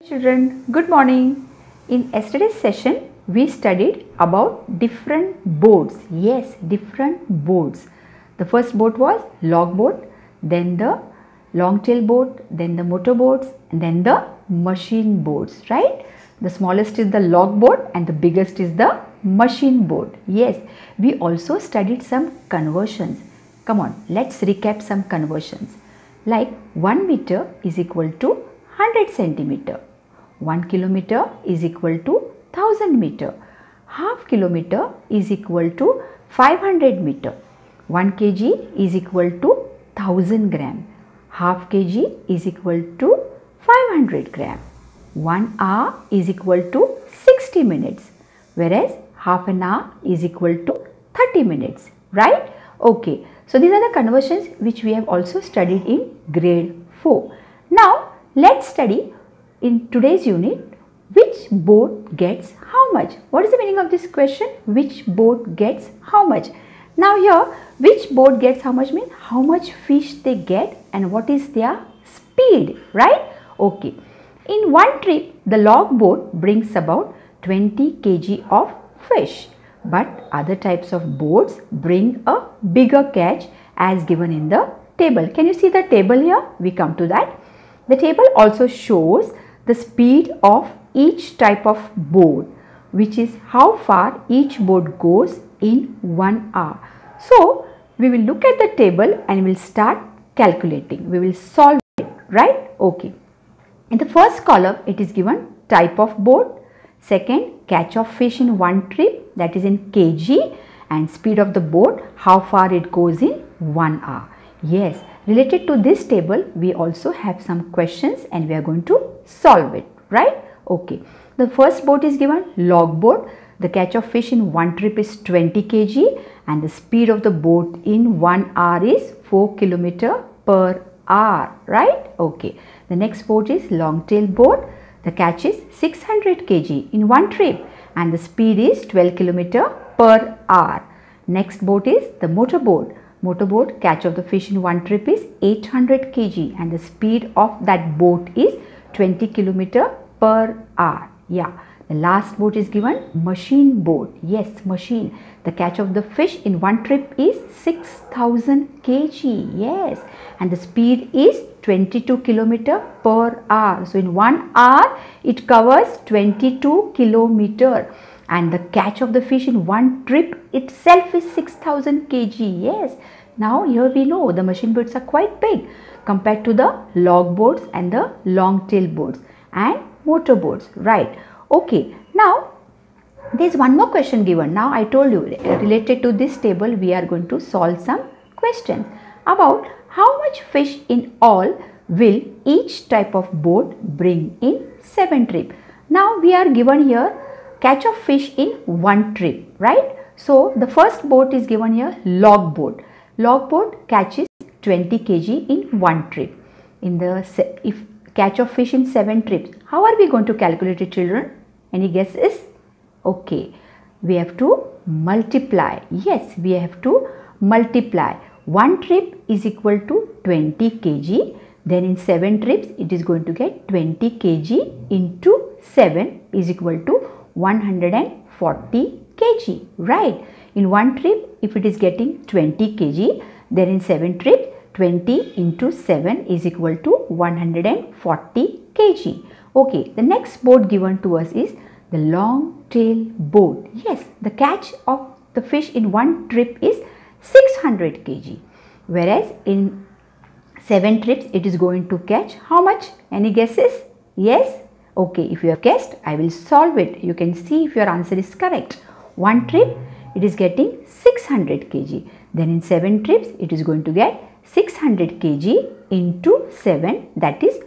Children, good morning. In yesterday's session, we studied about different boards. Yes, different boards. The first board was log board, then the long tail board, then the motor boards, and then the machine boards, right? The smallest is the log board and the biggest is the machine board. Yes, we also studied some conversions. Come on, let's recap some conversions. Like 1 meter is equal to 100 centimeter. 1 kilometer is equal to 1000 meter. Half kilometer is equal to 500 meter. 1 kg is equal to 1000 gram. Half kg is equal to 500 gram. 1 hour is equal to 60 minutes. Whereas half an hour is equal to 30 minutes. Right? Okay. So these are the conversions which we have also studied in grade 4. Now let's study in today's unit, which board gets how much? What is the meaning of this question? Which board gets how much? Now here, which board gets how much means how much fish they get and what is their speed, right? Okay. In one trip, the log boat brings about 20 kg of fish, but other types of boats bring a bigger catch as given in the table. Can you see the table here? We come to that. The table also shows the speed of each type of board, which is how far each board goes in 1 hour. So we will look at the table and we will start calculating. We will solve it, right? Okay. In the first column, it is given type of board. Second, catch of fish in one trip, that is in kg, and speed of the boat, how far it goes in 1 hour. Yes, related to this table, we also have some questions and we are going to solve it, right? Okay. The first boat is given log boat. The catch of fish in one trip is 20 kg and the speed of the boat in 1 hour is 4 km per hour, right? Okay. The next boat is long tail boat. The catch is 600 kg in one trip and the speed is 12 km per hour. Next boat is the motor boat. Motorboat, catch of the fish in one trip is 800 kg and the speed of that boat is 20 km per hour. Yeah. The last boat is given machine boat. Yes, machine. The catch of the fish in one trip is 6000 kg. Yes. And the speed is 22 km per hour. So in 1 hour, it covers 22 km. And the catch of the fish in one trip itself is 6000 kg. Yes. Now here we know the machine boats are quite big compared to the log boats and the long tail boats and motor boats. Right. Okay. Now there is one more question given. Now I told you related to this table we are going to solve some questions about how much fish in all will each type of boat bring in 7 trips. Now we are given here catch of fish in one trip, right? So the first boat is given here log boat. Log boat catches 20 kg in one trip. In the if catch of fish in 7 trips, how are we going to calculate it, children? Any guesses? Okay, we have to multiply. Yes, we have to multiply. One trip is equal to 20 kg. Then in 7 trips, it is going to get 20 kg into 7 is equal to 140 kg, right? In one trip, if it is getting 20 kg, then in 7 trips, 20 into 7 is equal to 140 kg. Okay, the next boat given to us is the long tail boat. Yes, the catch of the fish in one trip is 600 kg. Whereas in 7 trips, it is going to catch how much? Any guesses? Yes? Okay, if you have guessed, I will solve it. You can see if your answer is correct. One trip, it is getting 600 kg. Then in 7 trips, it is going to get 600 kg into 7, that is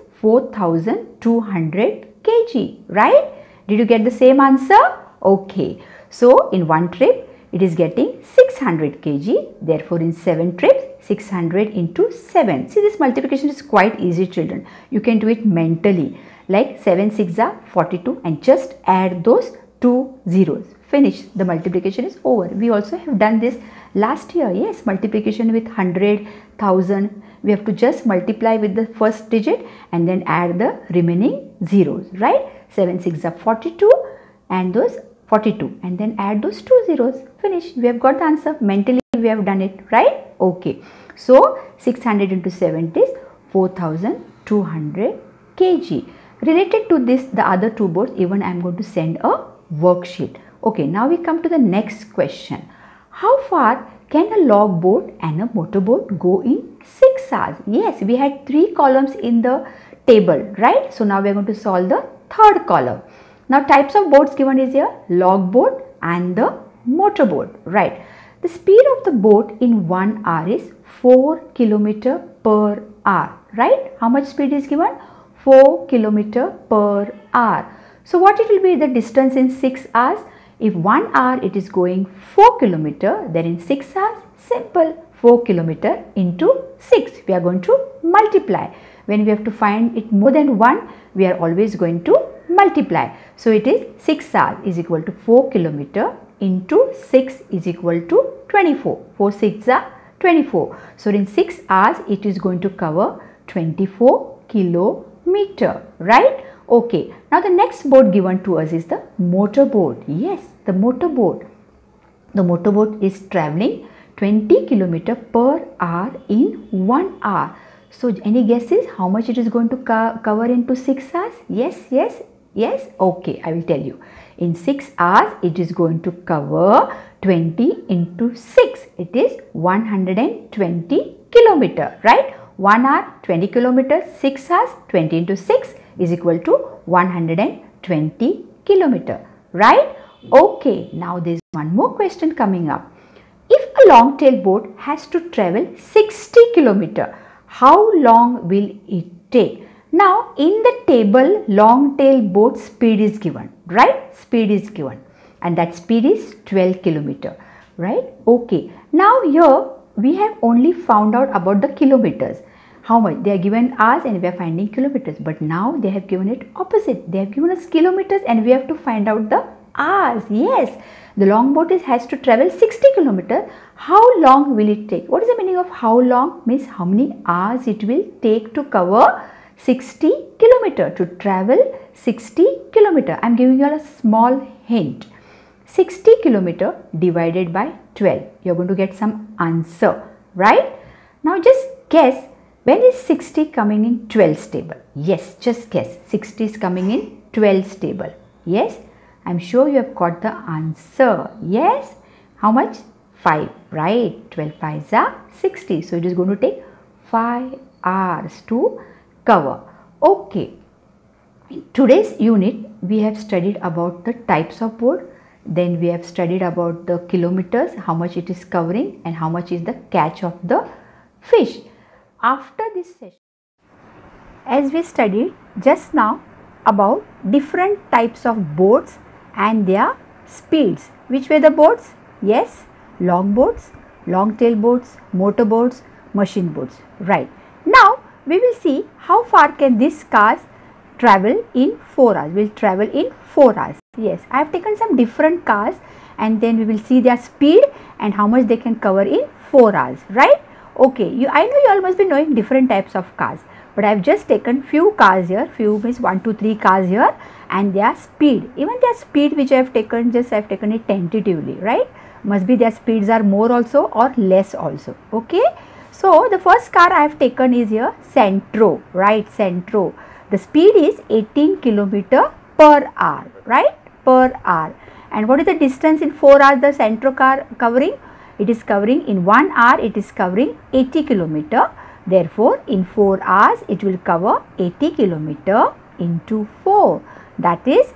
4200 kg, right? Did you get the same answer? Okay. So in one trip, it is getting 600 kg. Therefore, in 7 trips, 600 into 7. See, this multiplication is quite easy, children. You can do it mentally. Like 7 6 are 42 and just add those 2 zeros. Finish. The multiplication is over. We also have done this last year. Yes, multiplication with 100, 1000. We have to just multiply with the first digit and then add the remaining zeros, right? 7 6 are 42 and those 42, and then add those 2 zeros. Finish. We have got the answer. Mentally we have done it, right? Okay. So 600 into 7 is 4200 kg. Related to this, the other two boards, even I am going to send a worksheet. Okay, now we come to the next question. How far can a log board and a motor board go in 6 hours? Yes, we had 3 columns in the table, right? So now we are going to solve the third column. Now types of boards given is here, log board and the motor board, right? The speed of the boat in 1 hour is 4 km per hour, right? How much speed is given? 4 km per hour. So what it will be the distance in 6 hours? If 1 hour it is going 4 km, then in 6 hours, simple, 4 km into 6. We are going to multiply. When we have to find it more than 1, we are always going to multiply. So it is 6 hours is equal to 4 km into 6 is equal to 24. 4 6 are 24. So in 6 hours it is going to cover 24 kilometer, right? Okay. Now the next board given to us is the motor board. Yes, the motor board. The motor board is traveling 20 km per hour in 1 hour. So any guesses how much it is going to cover into 6 hours? Yes. Okay, I will tell you. In 6 hours it is going to cover 20 into 6. It is 120 kilometer, right? 1 hour 20 kilometers, 6 hours 20 into 6 is equal to 120 kilometer, right? Okay, now there is one more question coming up. If a long tail boat has to travel 60 kilometer, how long will it take? Now in the table long tail boat speed is given, right? Speed is given and that speed is 12 kilometer, right? Okay, now here we have only found out about the kilometers. How much? They are given hours and we are finding kilometers, but now they have given it opposite. They have given us kilometers and we have to find out the hours. Yes, the long boat has to travel 60 kilometers. How long will it take? What is the meaning of how long? Means how many hours it will take to cover 60 kilometer, to travel 60 kilometer. I am giving you a small hint. 60 kilometer divided by 12. You are going to get some answer, right? Now just guess, when is 60 coming in 12's table? Yes, just guess. 60 is coming in 12's table. Yes, I am sure you have got the answer. Yes, how much? 5, right? 12 5s are 60. So it is going to take 5 hours to cover. Okay, in today's unit we have studied about the types of board, then we have studied about the kilometers, how much it is covering and how much is the catch of the fish. After this session, as we studied just now about different types of boats and their speeds. Which were the boats? Yes, long boats, long tail boats, motor boats, machine boats, right? Now we will see how far can these cars travel in 4 hours. We will travel in 4 hours. Yes, I have taken some different cars and then we will see their speed and how much they can cover in 4 hours, right? Okay, I know you all must be knowing different types of cars, but I have just taken few cars here, few means 1 2 3 cars here, and their speed, even their speed which I have taken, just I have taken it tentatively, right? Must be their speeds are more also or less also. Okay, so the first car I have taken is here Centro, right? Centro. The speed is 18 km per hour, right? Per hour. And what is the distance in 4 hours the Centro car covering? It is covering in 1 hour, it is covering 80 km. Therefore, in 4 hours, it will cover 80 km into 4. That is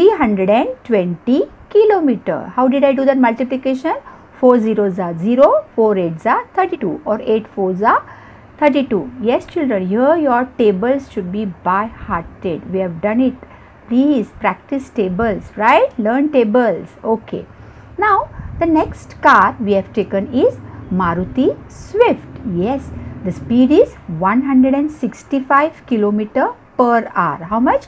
320 km. How did I do that multiplication? 4 zeros are 0, 4 8s are 32 or 8 4s are 32. Yes children, here your tables should be by hearted. We have done it. Please practice tables, right? Learn tables. Okay. Now the next car we have taken is Maruti Swift. Yes, the speed is 165 km per hour. How much?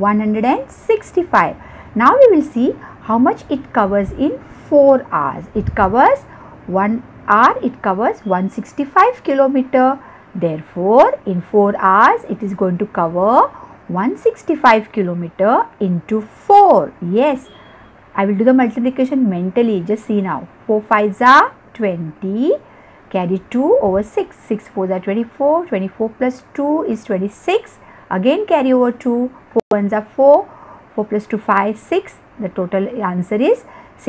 165. Now we will see how much it covers in 4 hours. It covers 1 hour, it covers 165 km. Therefore, in 4 hours, it is going to cover 165 kilometer into 4. Yes, I will do the multiplication mentally. Just see now. 4 5s are 20. Carry 2 over 6. 6 4s are 24. 24 plus 2 is 26. Again carry over 2. 4 1s are 4. 4 plus 2 5 6. The total answer is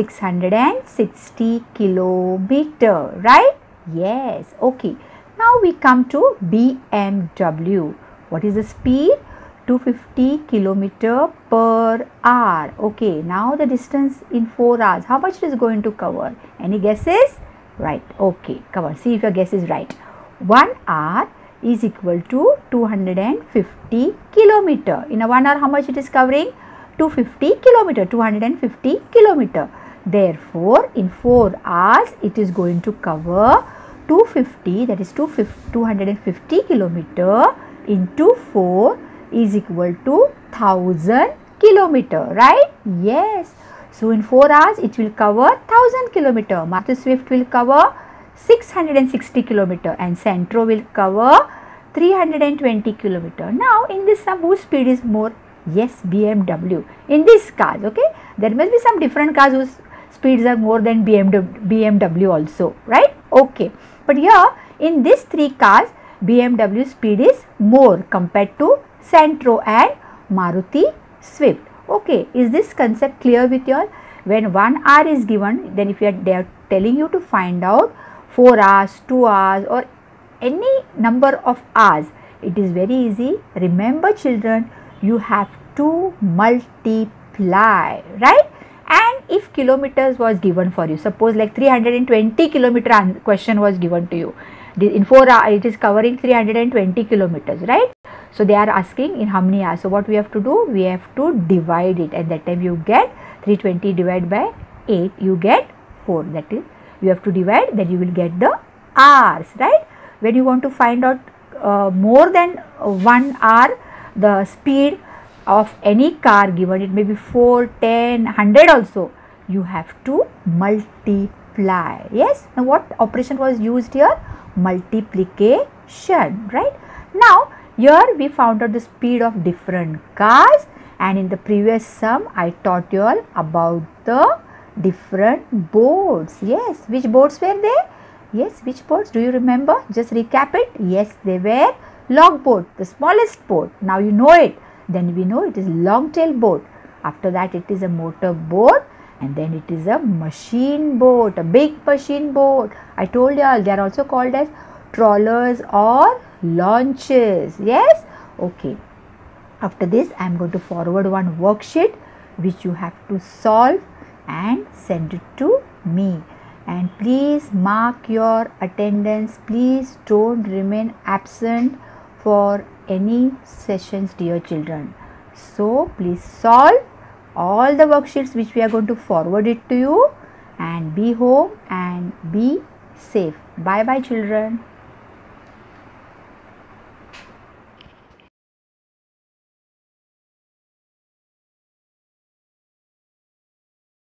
660 kilometer. Right? Yes. Okay. Now we come to BMW. What is the speed? 250 kilometer per hour. Okay, now the distance in 4 hours, how much it is going to cover? Any guesses? Right. Okay, come on, see if your guess is right. 1 hour is equal to 250 kilometer. In a 1 hour, how much it is covering? 250 kilometer, 250 kilometer. Therefore, in 4 hours, it is going to cover 250, that is 250 kilometer into 4 is equal to 1000 kilometer, right? Yes. So in 4 hours it will cover 1000 kilometer. Maruti Swift will cover 660 kilometer and Santro will cover 320 kilometer. Now in this sum, whose speed is more? Yes, BMW. In these cars, okay, there must be some different cars whose speeds are more than BMW also, right? Okay, but here in these 3 cars, BMW speed is more compared to Santro and Maruti Swift. Okay, is this concept clear with you all? When 1 hour is given, then if they are telling you to find out 4 hours, 2 hours or any number of hours, it is very easy. Remember children, you have to multiply, right? And if kilometers was given for you, suppose like 320 kilometer question was given to you. In 4 hours, it is covering 320 kilometers, right? So they are asking in how many hours. So what we have to do? We have to divide it. At that time you get 320 divided by 8. You get 4. That is, you have to divide. Then you will get the hours, right? When you want to find out more than 1 hour, the speed of any car given, it may be 4, 10, 100 also. You have to multiply. Yes. Now what operation was used here? Multiplication, right? Now here we found out the speed of different cars, and in the previous sum I taught you all about the different boats. Yes, which boats were there? Yes, which boats? Do you remember? Just recap it. Yes, they were log boat, the smallest boat. Now you know it. Then we know it is long tail boat. After that it is a motor boat, and then it is a machine boat, a big machine boat. I told you all they are also called as trawlers or launches. Yes. Okay. After this I am going to forward one worksheet which you have to solve and send it to me. And please mark your attendance. Please don't remain absent for any sessions, dear children. So please solve all the worksheets which we are going to forward it to you, and be home and be safe. Bye bye children.